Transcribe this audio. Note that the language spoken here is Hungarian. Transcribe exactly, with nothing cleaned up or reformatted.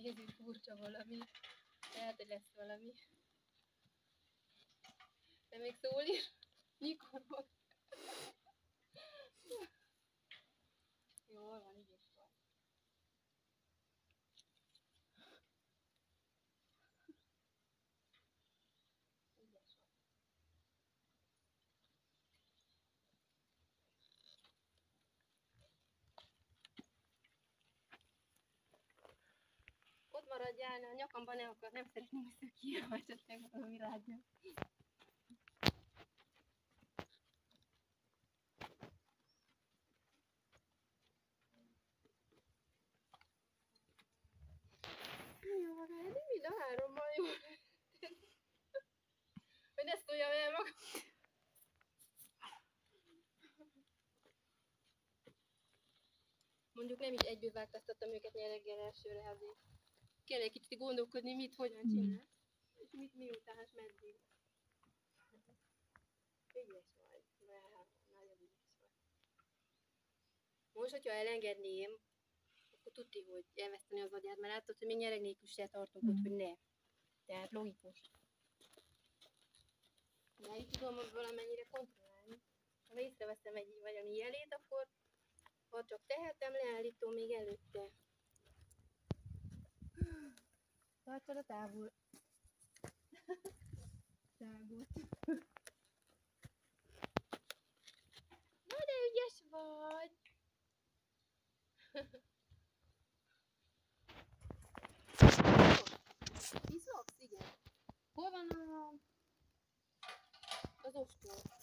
nézi, furcsa valami. Lehet, hogy lesz valami. De még szól is. Mikor volt? Jól van, így is van. Ügyes van. Ott maradjál, a nyakamban ne akar, nem szeretném, hogy szökjél, vagy esetleg valami rágja. Jó, maga, de mind a hárommal jó. Hogy ne szóljam el magam. Mondjuk nem így egyből változtattam őket nyár reggel elsőre, azért kell egy kicsit gondolkodni, mit, hogyan csinál, és mit, miután, és meddig. Ügyes vagy, wow, nagyon ügyes vagy. Most, hogyha elengedném, akkor tudti, hogy elveszteni az agyát, mert látod, hogy még nyereg nélkül se tartunk ott, hogy ne. Tehát logikus. De így tudom valamennyire kontrollálni. Ha észreveszem egy valami jelét, akkor ha csak tehetem, leállítom még előtte. Tartsad a távol. Tágot. Na de ügyes vagy! Iszoksz? Igen. Hol van a... az ostor?